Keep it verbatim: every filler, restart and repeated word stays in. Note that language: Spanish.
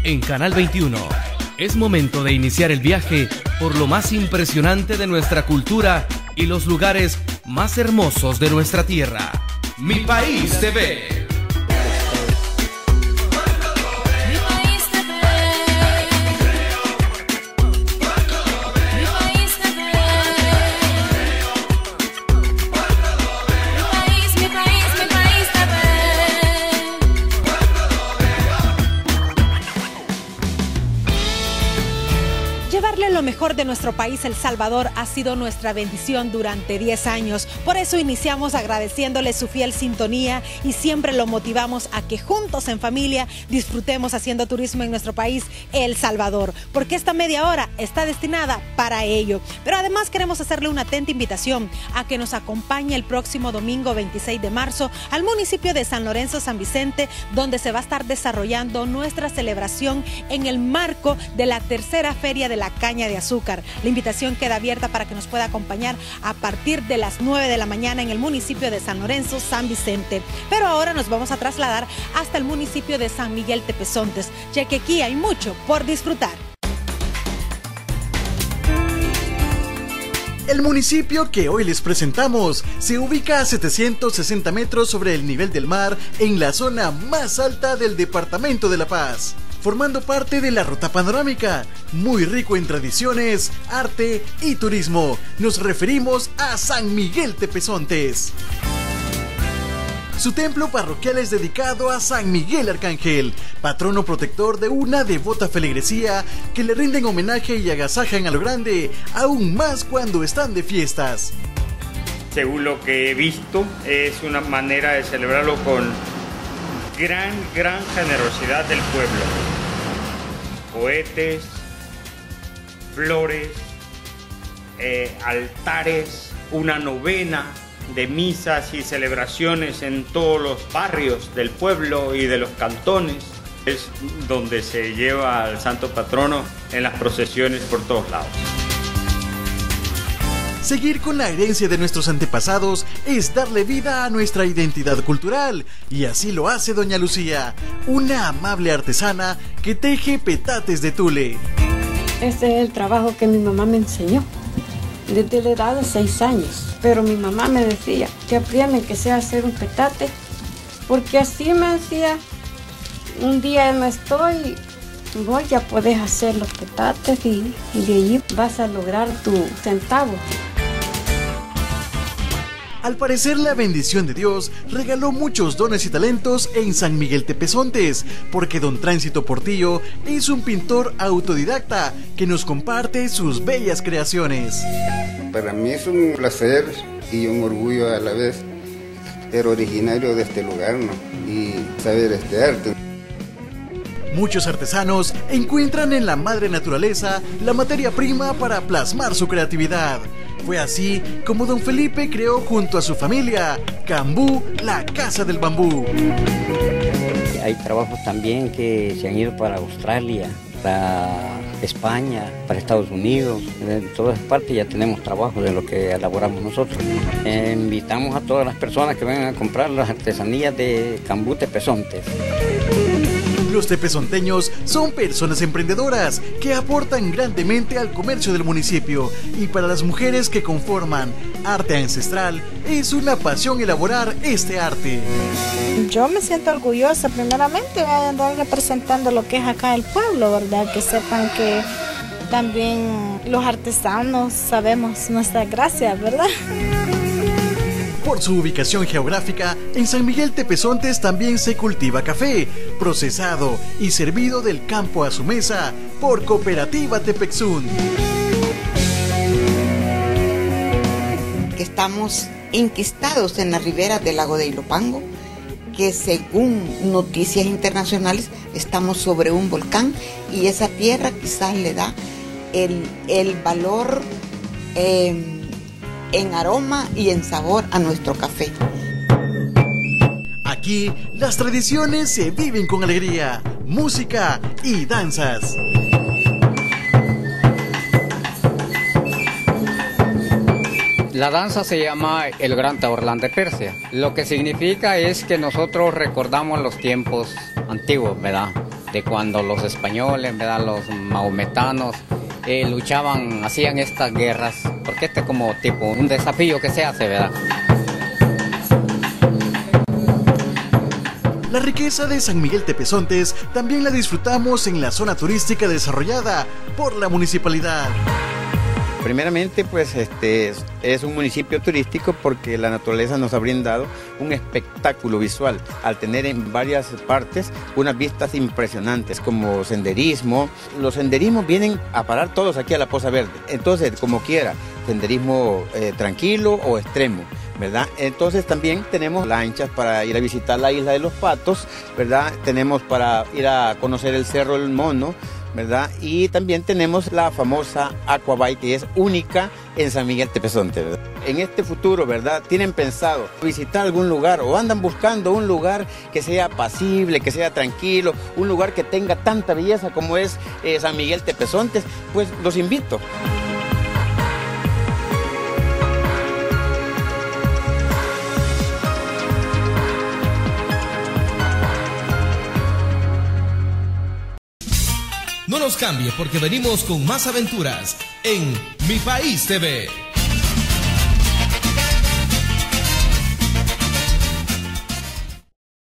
en Canal veintiuno. Es momento de iniciar el viaje por lo más impresionante de nuestra cultura y los lugares más hermosos de nuestra tierra. Mi País T V. Llevarle lo mejor de nuestro país, El Salvador, ha sido nuestra bendición durante diez años. Por eso iniciamos agradeciéndole su fiel sintonía y siempre lo motivamos a que juntos en familia disfrutemos haciendo turismo en nuestro país, El Salvador, porque esta media hora está destinada para ello. Pero además queremos hacerle una atenta invitación a que nos acompañe el próximo domingo veintiséis de marzo al municipio de San Lorenzo San Vicente, donde se va a estar desarrollando nuestra celebración en el marco de la tercera feria de la caña de azúcar. La invitación queda abierta para que nos pueda acompañar a partir de las nueve de la mañana en el municipio de San Lorenzo San Vicente. Pero ahora nos vamos a trasladar hasta el municipio de San Miguel Tepezontes, ya que aquí hay mucho por disfrutar. El municipio que hoy les presentamos se ubica a setecientos sesenta metros sobre el nivel del mar en la zona más alta del departamento de La Paz, formando parte de la ruta panorámica, muy rico en tradiciones, arte y turismo. Nos referimos a San Miguel Tepezontes. Su templo parroquial es dedicado a San Miguel Arcángel, patrono protector de una devota feligresía que le rinden homenaje y agasajan a lo grande, aún más cuando están de fiestas. Según lo que he visto, es una manera de celebrarlo con gran, gran generosidad del pueblo. Cohetes, flores, eh, altares, una novena de misas y celebraciones en todos los barrios del pueblo y de los cantones. Es donde se lleva al santo patrono en las procesiones por todos lados. Seguir con la herencia de nuestros antepasados es darle vida a nuestra identidad cultural, y así lo hace doña Lucía, una amable artesana que teje petates de tule. Este es el trabajo que mi mamá me enseñó desde la edad de seis años, pero mi mamá me decía que aprenden que sea hacer un petate, porque así me decía, un día no estoy, voy, ya puedes hacer los petates y, y de allí vas a lograr tu centavo. Al parecer, la bendición de Dios regaló muchos dones y talentos en San Miguel Tepezontes, porque don Tránsito Portillo es un pintor autodidacta que nos comparte sus bellas creaciones. Para mí es un placer y un orgullo a la vez ser originario de este lugar, ¿no? Y saber este arte. Muchos artesanos encuentran en la madre naturaleza la materia prima para plasmar su creatividad. Fue así como don Felipe creó junto a su familia Cambú, la Casa del Bambú. Hay trabajos también que se han ido para Australia, para España, para Estados Unidos. En todas partes ya tenemos trabajo de lo que elaboramos nosotros. Eh, invitamos a todas las personas que vengan a comprar las artesanías de Cambú Tepezontes. Los tepezonteños son personas emprendedoras que aportan grandemente al comercio del municipio, y para las mujeres que conforman Arte Ancestral es una pasión elaborar este arte. Yo me siento orgullosa primeramente de andar representando lo que es acá el pueblo, ¿verdad? Que sepan que también los artesanos sabemos nuestra gracia, ¿verdad? Por su ubicación geográfica, en San Miguel Tepezontes también se cultiva café, procesado y servido del campo a su mesa por Cooperativa Tepexún. Estamos enquistados en la ribera del lago de Ilopango, que según noticias internacionales estamos sobre un volcán, y esa tierra quizás le da el, el valor eh, en aroma y en sabor a nuestro café. Aquí las tradiciones se viven con alegría, música y danzas. La danza se llama el Gran Taorlán de Persia. Lo que significa es que nosotros recordamos los tiempos antiguos, ¿verdad? de cuando los españoles, ¿verdad? Los mahometanos eh, luchaban, hacían estas guerras, porque este es como tipo un desafío que se hace, ¿verdad? La riqueza de San Miguel Tepezontes también la disfrutamos en la zona turística desarrollada por la municipalidad. Primeramente, pues este es un municipio turístico porque la naturaleza nos ha brindado un espectáculo visual al tener en varias partes unas vistas impresionantes como senderismo. Los senderismos vienen a parar todos aquí a la Poza Verde, entonces como quiera, senderismo eh, tranquilo o extremo, ¿verdad? Entonces también tenemos lanchas para ir a visitar la isla de los Patos, ¿verdad? Tenemos para ir a conocer el Cerro del Mono, ¿verdad? Y también tenemos la famosa Aquabay, que es única en San Miguel Tepezontes, ¿verdad? En este futuro, ¿verdad? ¿Tienen pensado visitar algún lugar o andan buscando un lugar que sea apacible, que sea tranquilo, un lugar que tenga tanta belleza como es eh, San Miguel Tepezontes? Pues los invito. No nos cambie porque venimos con más aventuras en Mi País T V.